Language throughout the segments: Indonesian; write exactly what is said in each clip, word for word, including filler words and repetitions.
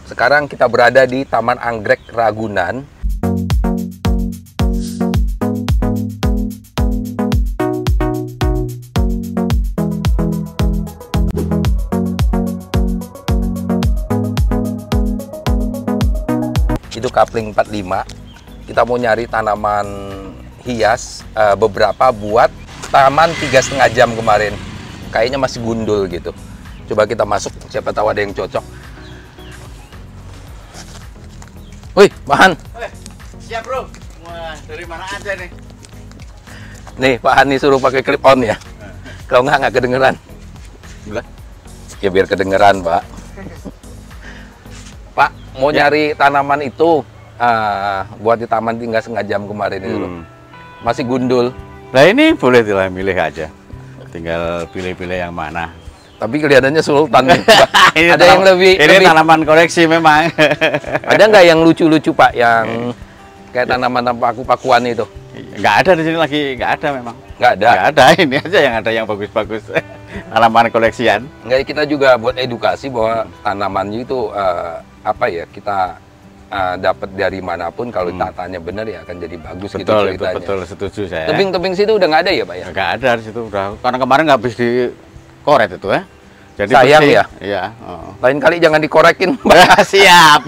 Sekarang kita berada di Taman Anggrek Ragunan. Itu kapling empat puluh lima. Kita mau nyari tanaman hias uh, beberapa buat taman tiga setengah jam kemarin. Kayaknya masih gundul gitu. Coba kita masuk, siapa tahu ada yang cocok. Wih, Pak Han. Eh, siap bro. Wah, dari mana aja nih? Nih, Pak Han nih suruh pakai clip on ya. Kalau nggak, nggak kedengeran. Gila. Ya biar kedengeran, Pak. Pak, mau ya. Nyari tanaman itu uh, buat di taman tinggal setengah jam kemarin itu. Hmm. Masih gundul. Nah ini boleh lah milih aja. Tinggal pilih-pilih yang mana. Tapi kelihatannya sultan nih, Pak. Ada yang lebih ini lebih... tanaman koleksi memang. Ada nggak yang lucu-lucu, Pak, yang kayak tanaman paku-pakuan itu? Nggak ada di sini lagi, nggak ada memang. Nggak ada. Nggak ada, ini aja yang ada yang bagus-bagus. Tanaman koleksian. Nggak, kita juga buat edukasi bahwa tanamannya itu uh, apa ya, kita uh, dapat dari manapun kalau hmm. tatanya benar ya akan jadi bagus. Betul, gitu ceritanya. Betul, setuju saya. Tebing-tebing situ udah nggak ada ya, Pak ya? Nggak ada di situ udah. Karena kemarin nggak habis dikoret itu ya. Jadi sayang bersih. Ya. Iya. Oh. Lain kali jangan dikorekin, Pak. Siap.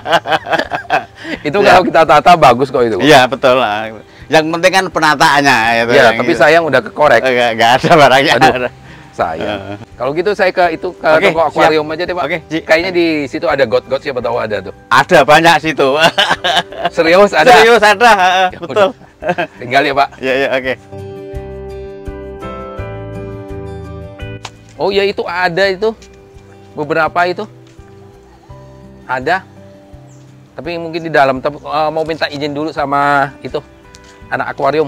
Itu kalau kita tata bagus kok itu. Iya betul lah. Yang penting kan penataannya. Itu ya, tapi gitu. Sayang udah kekorek. Nggak ada barangnya. Aduh, sayang. Uh. Kalau gitu saya ke itu ke okay, toko akuarium siap. Aja deh, Pak. Okay. Kayaknya di situ ada got-got, siapa tahu ada tuh. Ada banyak situ. Serius ada? Serius ada. Ya, betul. Udah. Tinggal ya, Pak. Iya iya oke. Okay. Oh ya, itu ada itu beberapa itu ada, tapi mungkin di dalam. Tapi, uh, mau minta izin dulu sama itu anak akuarium.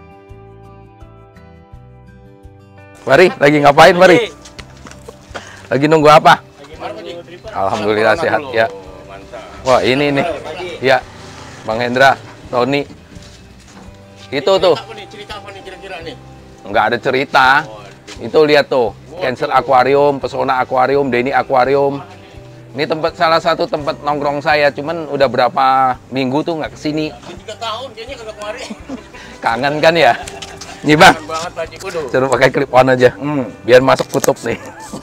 Mari, lagi ngapain, Mari? Lagi nunggu apa? Alhamdulillah sehat ya. Wah ini nih, ya Bang Hendra, Tony. Itu tuh. Nggak ada cerita. Itu lihat tuh. Cancer Aquarium, Pesona Aquarium, Denny Aquarium. Ini tempat salah satu tempat nongkrong saya, cuman udah berapa minggu tuh nggak kesini. tiga tahun kayaknya kagak kemari. Kangen kan ya? Nih Bang, suruh pakai clip on aja, hmm, biar masuk kutub nih.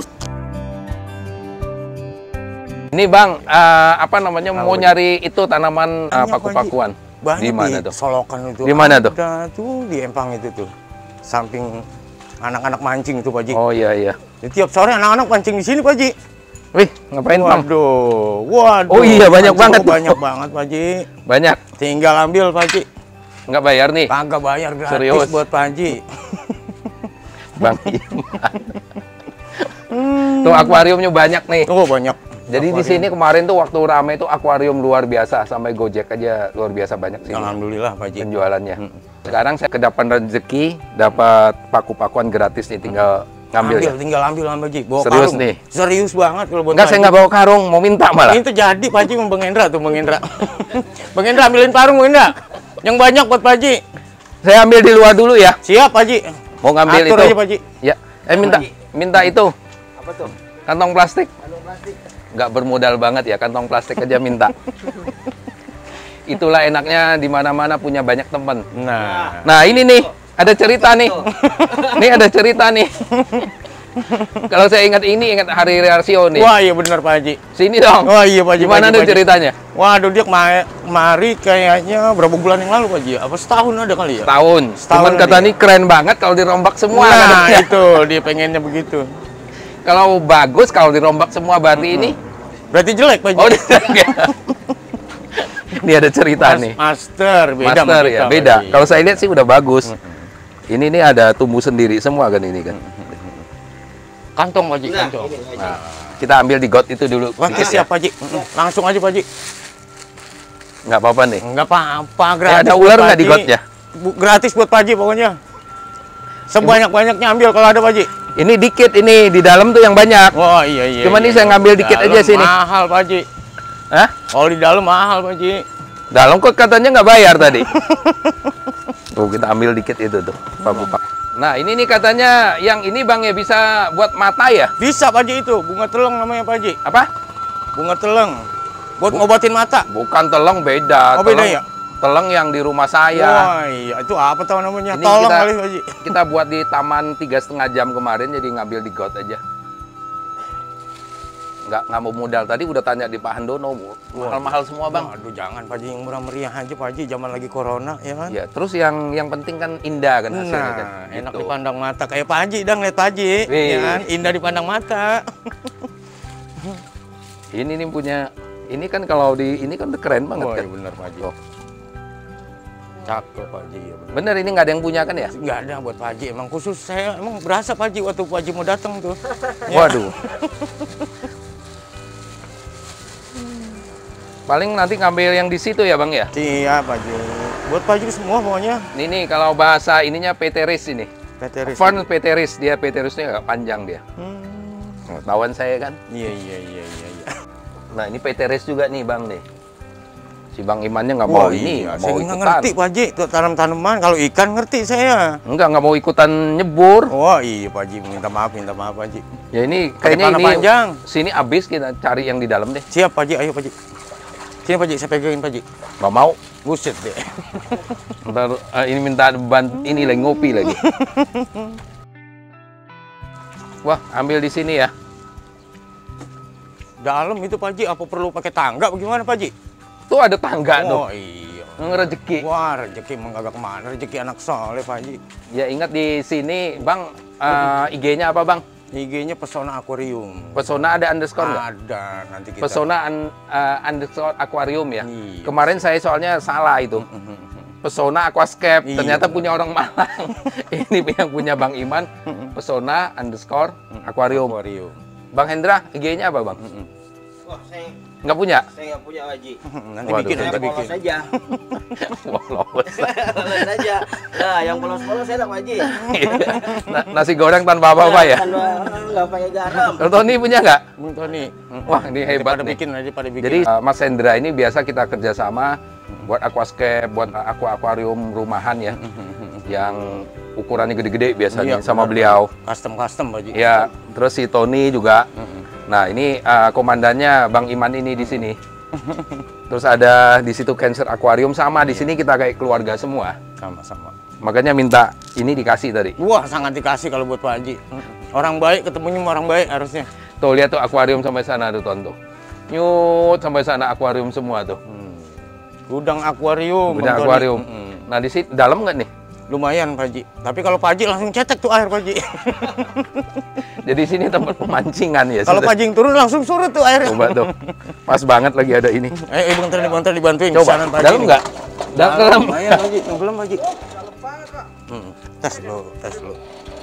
Ini Bang, uh, apa namanya, mau nyari itu tanaman uh, paku-pakuan. Di mana tuh? Solokan itu. Di mana tuh? Ada tuh di Empang itu tuh, samping anak-anak mancing itu Pak Ji. Oh iya iya. Tiap sore anak-anak mancing di sini Pak Ji. Wih, ngapain Bang? Waduh, waduh. Oh iya, banyak banget. Banyak banget Pak Ji. Banyak. Tinggal ambil Pak Ji. Nggak bayar nih? Kagak bayar, gratis. Serius? Buat Pak Ji. Bang Iman. hmm. Tuh akuariumnya banyak nih. Oh banyak. Jadi akuarium. Di sini kemarin tuh waktu ramai tuh akuarium luar biasa, sampai Gojek aja luar biasa banyak sih. Alhamdulillah Pak Ji. Penjualannya. Hmm. Sekarang saya kedapan rezeki, dapat paku-pakuan gratis nih, tinggal ngambil. Ambil, ya? Tinggal ambil Pak Ji. Bawa serius karung. nih? Serius banget kalau buat Enggak, saya nggak bawa karung, mau minta malah. Ini terjadi Pak Ji sama Bang Hendra tuh, Bang Hendra. Bang Hendra ambilin parung Bang Hendra. Yang banyak buat Pak Ji. Saya ambil di luar dulu ya. Siap Pak Ji. Mau ngambil Atur itu. Aja, Pak Ji. Ya, eh minta minta itu. Apa tuh? Kantong plastik. Kantong plastik. Nggak bermodal banget ya, kantong plastik aja minta. Itulah enaknya di mana-mana punya banyak teman. Nah. Nah, ini nih, ada cerita nih. Nih ada cerita nih. Kalau saya ingat ini, ingat Hari Rarsio nih. Wah, iya benar Pak Haji. Sini dong. Wah, iya Pak Haji. Gimana tuh ceritanya? Waduh, dia kemari kayaknya berapa bulan yang lalu Pak Haji? Apa setahun ada kali ya? Setahun. Setahun. Cuman kata nih keren banget kalau dirombak semua. Nah, itu dia pengennya begitu. Kalau bagus kalau dirombak semua berarti mm -hmm. ini berarti jelek Pak Haji. Oh, ini ada cerita Mas, nih. Master, beda Master ya, beda. Kalau saya lihat sih udah bagus. Mm -hmm. Ini nih ada tumbuh sendiri semua kan ini kan. Mm -hmm. Kantong Pak Haji, kantong. Nah, kita ambil di got itu dulu. Oke, siap Pak Haji. Langsung aja Pak Haji. Nggak apa-apa nih. Nggak apa-apa, gratis. Eh, ada ular nggak di gotnya? Gratis buat Pak Haji pokoknya. Sebanyak-banyaknya ambil kalau ada Pak Haji. Ini dikit ini, di dalam tuh yang banyak. Oh iya iya. Cuman iya, ini saya ngambil dikit aja sini. Mahal Pak Haji. Hah? Kalau di dalam mahal Pak Haji. Dalam kok katanya nggak bayar tadi. Tuh kita ambil dikit itu tuh, Pak Bupak. Nah ini nih katanya yang ini Bang ya bisa buat mata ya? Bisa Pak Haji itu, bunga teleng namanya Pak Haji. Apa? Bunga teleng. Buat ngobatin mata. Bukan teleng, beda. Oh, beda teleng, ya? Teleng yang di rumah saya. Wah, iya. Itu apa tahu namanya? Ini Tolong kita, kali, Pak Haji. Kita buat di taman tiga setengah jam kemarin, jadi ngambil di got aja. Nggak, nggak mau modal. Tadi udah tanya di Pak Handono, mahal-mahal semua bang. Aduh, jangan Pak Haji, yang murah meriah aja Pak Haji, zaman lagi corona ya kan. Ya, terus yang yang penting kan indah kan hasilnya Nah, kan. enak Gitu. dipandang mata kayak Pak Haji, dang lihat Pak Haji, Wih. ya kan? Indah dipandang mata. Ini nih punya, ini kan kalau di ini kan udah keren banget Oh, kan. iya benar Pak Haji. Oh. Cakep Pak Haji ya benar. Bener, ini nggak ada yang punya kan ya? Nggak ada buat Pak Haji, emang khusus saya emang berasa Pak Haji waktu Pak Haji mau datang tuh. Ya. Waduh. Paling nanti ngambil yang di situ ya bang ya? Iya Pak Haji. Buat Pak Haji semua pokoknya. Ini nih kalau bahasa ininya peteris ini. Peteris. Font peteris, dia peterisnya agak panjang dia. Hmm. Nah, tawan saya kan. Iya iya iya iya. iya. Nah ini peteris juga nih bang nih. Si Bang Imannya nggak Wah, mau ini, iya. nggak Saya mau nggak ikutan. ngerti Pak Haji, tuh tanam-tanaman. Kalau ikan ngerti saya. Enggak, nggak mau ikutan nyebur. Oh iya Pak Haji, minta maaf, minta maaf Pak Haji. Ya ini Pakai kayaknya panah ini panjang. sini abis kita cari yang di dalam deh. Siap Pak Haji, ayo Pak Haji. Sini Pak Haji, saya pegangin Pak Haji. Nggak mau. Buset deh. Ntar eh, ini minta bantu ini lagi ngopi lagi. Wah, ambil di sini ya. Dalam itu Pak Haji, apa perlu pakai tangga bagaimana Pak Haji? Tuh ada tangga tuh. Oh iya. Ngerejeki. Wah, rezeki emang kagak kemana, rezeki anak soleh Pak Haji. Ya ingat di sini, Bang, eh, I G-nya apa Bang? I G-nya Pesona Akuarium. Pesona ada underscore nggak? Ada, nanti kita. Pesona un- eh, underscore aquarium ya. Iya. Kemarin saya soalnya salah itu. Pesona Aquascape, Iya, ternyata benar. punya orang Malang. Ini yang punya Bang Iman, Pesona underscore aquarium. Akuarium. Bang Hendra, I G-nya apa Bang? Wah, saya Nggak punya? saya nggak punya Haji. Nanti Waduh, bikin, Saya nanti polos bikin. saja. Polos. Polos saja. Nah, yang polos-polos saya nak Haji. Na- Nasi goreng tanpa apa-apa ya? Tanpa nggak pakai garam. Kalau Tony punya nggak? Bung Tony. Wah, ini hebat Pada nih. bikin aja, pada bikin. Jadi uh, Mas Hendra ini biasa kita kerjasama buat aquascape, buat aqua akuarium rumahan ya, yang ukurannya gede-gede biasanya Iya, sama benar. beliau. Custom-custom Pak Haji. Ya, terus si Tony juga. Nah ini uh, komandannya Bang Iman ini di sini. Terus ada di situ Cancer Aquarium sama di sini kita kayak keluarga semua. Sama-sama. Makanya minta ini dikasih tadi. Wah, sangat dikasih kalau buat Pak Haji. Orang baik ketemunya sama orang baik harusnya. Tuh lihat tuh akuarium sampai sana tuh Ton tuh. Nyut sampai sana akuarium semua tuh. Gudang akuarium. Gudang Bang Tony. akuarium. Mm-mm. Nah di sini dalam nggak nih? Lumayan Pak Haji. Tapi kalau Pak Haji langsung cetek tuh air Pak Haji. Jadi sini tempat pemancingan ya. Kalau sudah. Pak Haji yang turun langsung surut tuh airnya. Coba tuh. Pas banget lagi ada ini. Eh, eh Bang Tony, Bang Tony dibantuin. Coba. Pesanan Pak Haji Dalam nih. nggak? Dalam. Lumayan Pak Haji. Tenggelam Pak Haji. Hmm. Tes lo, tes lo.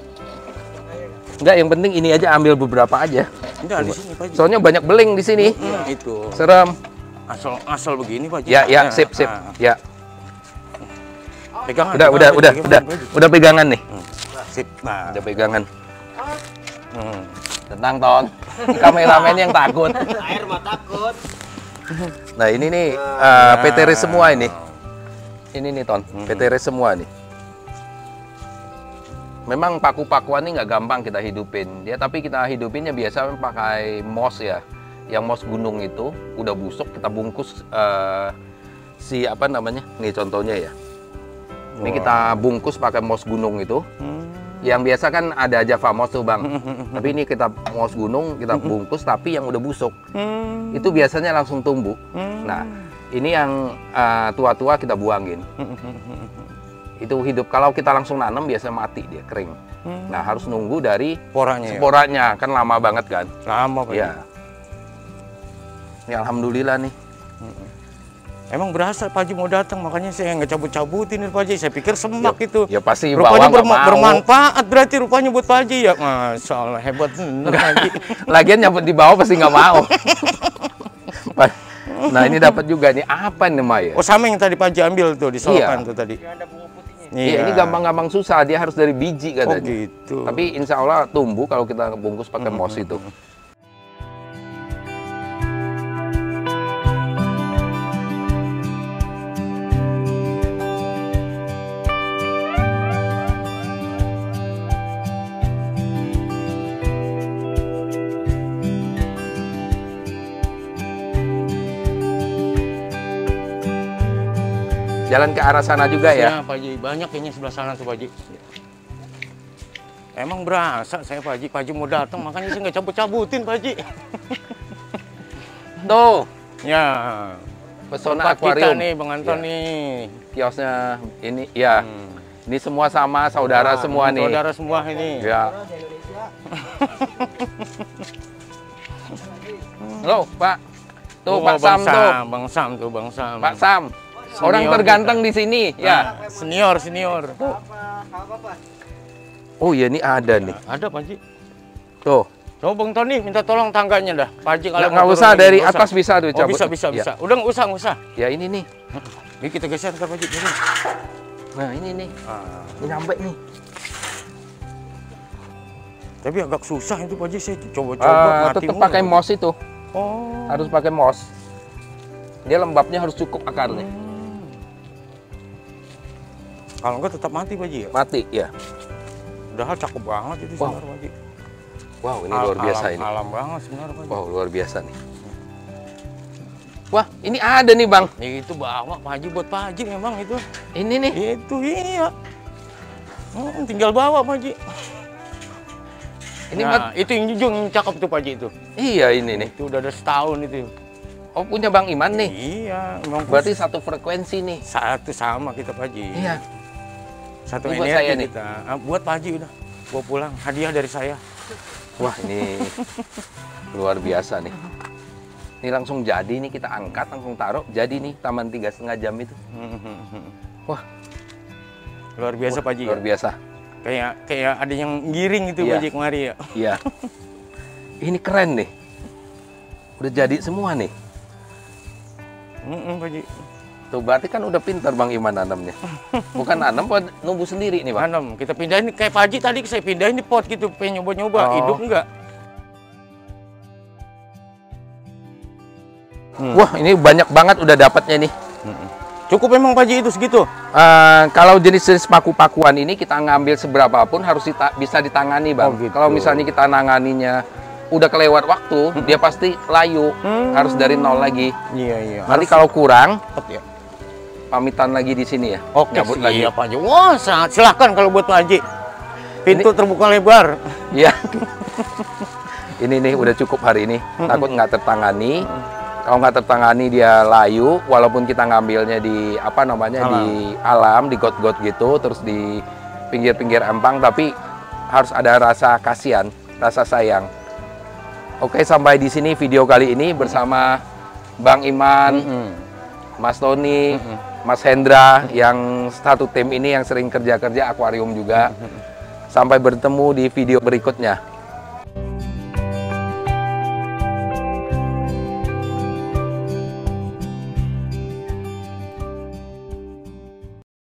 Enggak, yang penting ini aja ambil beberapa aja. Enggak di sini Pak Haji. Soalnya banyak beling di sini. Hmm, itu. Serem. Asal asal begini Pak Haji. Ya, ya, Nah, sip, sip. ah. Ya. Pegangan. Udah, pegangan, udah, Pak udah, Haji, udah. pegangan, Pak Haji. Udah pegangan nih. Hmm. Sip. Nah. Udah pegangan. Hmm. Tenang, Ton. Kameramen yang takut. Air mah takut. Nah, ini nih uh, P T R semua ini. Ini nih, Ton. P T R semua nih. Memang paku-pakuan ini nggak gampang kita hidupin. Ya, tapi kita hidupinnya biasa pakai moss ya. Yang moss gunung itu udah busuk, kita bungkus uh, si apa namanya? Nih contohnya ya. Ini Wah. kita bungkus pakai moss gunung itu. Hmm. Yang biasa kan ada Java moss tuh Bang. Tapi ini kita moss gunung, kita bungkus tapi yang udah busuk. Hmm. Itu biasanya langsung tumbuh. Hmm. Nah, ini yang uh, tua-tua kita buangin. Itu hidup. Kalau kita langsung nanam biasanya mati dia, kering. Nah, harus nunggu dari Poranya ya? sporanya. Kan lama banget kan? Lama Pak Haji. Ya. Ya, alhamdulillah nih. Emang berasa Pak Haji mau datang, makanya saya nggak cabut-cabutin nih Pak Haji. Saya pikir semak Ya, itu. ya pasti Rupanya bawah nggak berma- mau. bermanfaat berarti rupanya buat Pak Haji ya. Masya Allah, hebat bener Pak Haji. Lagian nyabut di bawah pasti nggak mau. Nah, ini dapat juga nih. Apa nih, Maya? Oh, sama yang tadi Pak Haji ambil tuh di solokan Iya. tuh tadi. Ada bunga putihnya. Iya, ini gampang-gampang susah. Dia harus dari biji Oh katanya. gitu. Tapi insya Allah tumbuh kalau kita bungkus pakai moss itu. Jalan ke arah sana juga ya? Ya, Pak Haji. Banyak kayaknya sebelah sana tuh, Pak Haji. Emang berasa saya Pak Haji. Pak Haji mau datang, makanya saya nggak cabut-cabutin, Pak Haji. Tuh, Ya. pesona Tempat kita akuarium. nih, Bang Anton Ya. nih. Kiosnya ini, ya. Hmm. Ini semua sama saudara Nah, semua nih. Saudara semua ini. Ya. Halo, Pak. Tuh, Oh, Pak Bang Sam tuh. Bang Sam tuh, Bang Sam. Pak Sam. Senior Orang terganteng di sini, ya. Nah, senior, senior. Oh iya, ini ada nih. Ada, Pak Haji. Tuh. Coba Bang Tony minta tolong tangganya dah. Pak Haji kalau Nggak, nggak mau usah, turun dari nggak atas usah. bisa tuh Oh, cabut. bisa, bisa, Ya. bisa. Udah nggak usah, nggak usah. Ya ini nih. Ini kita geser ntar Pak Haji. Turun. Nah ini nih. Ah. Ini nyampe nih. Tapi agak susah itu Pak Haji. Saya coba-coba Ah, mati tetap mulu. pakai mos itu. Oh. Harus pakai mos. Dia lembabnya harus cukup akarnya. Hmm. Kalau enggak tetap mati Pak Haji ya? Mati, ya. Padahal cakep banget itu Wow. sebenarnya Pak Haji. Wow, ini Al- luar biasa alam, ini. Alam banget sebenarnya Pak Haji. Wow, luar biasa nih. Wah, ini ada nih, Bang. Itu bawa Pak Haji buat Pak Haji memang itu. Ini nih. Itu iya. Hmm, tinggal bawa Pak Haji. Ini Nah, Mat- itu yang jujur yang cakep tuh Pak Haji itu. Iya, ini nih. Itu udah ada setahun itu. Oh, punya Bang Iman nih. Iya, memang Berarti satu frekuensi nih. satu sama kita Pak Haji. Iya. Satu Ini buat energi saya nih. kita. Ah, buat Pak Haji udah. Bawa pulang hadiah dari saya. Wah, ini luar biasa nih. Ini langsung jadi nih, kita angkat, langsung taruh. Jadi nih, taman tiga setengah jam itu. Wah, Luar biasa Pak Haji. luar ya? biasa. Kayak kayak ada yang giring itu Iya. Pak Haji kemari ya. Iya. Ini keren nih. Udah jadi semua nih. Mm-mm, Pak Haji. Tuh berarti kan udah pintar Bang Iman nanamnya. Bukan nanam, buat numbuh sendiri nih Bang. Tanam, kita pindahin kayak Pak Haji tadi saya pindahin di pot gitu, pengen nyoba-nyoba, Oh. hidup enggak? Hmm. Wah, ini banyak banget udah dapatnya nih. Cukup memang Pak Haji itu segitu. Eh, kalau jenis-jenis paku-pakuan ini kita ngambil seberapa pun harus dita- bisa ditangani Bang. Oh, gitu. Kalau misalnya kita nanganinya udah kelewat waktu, dia pasti layu. Hmm. Harus dari nol lagi. Iya iya. Nanti kalau kurang, Cepet ya. pamitan lagi di sini ya. Oke, Nyabut lagi. iya Pak Haji. Wah, sangat silahkan kalau buat Pak Haji. Pintu terbuka lebar. Iya. Ini nih udah cukup hari ini. Takut nggak tertangani. Kalau nggak tertangani dia layu, walaupun kita ngambilnya di apa namanya Alam. di alam, di got-got gitu, terus di pinggir-pinggir empang, tapi harus ada rasa kasihan, rasa sayang. Oke, sampai di sini video kali ini bersama Bang Iman, Mm-mm. Mas Tony, Mm-mm. Mas Hendra, yang satu tim ini yang sering kerja-kerja akuarium juga. Sampai bertemu di video berikutnya.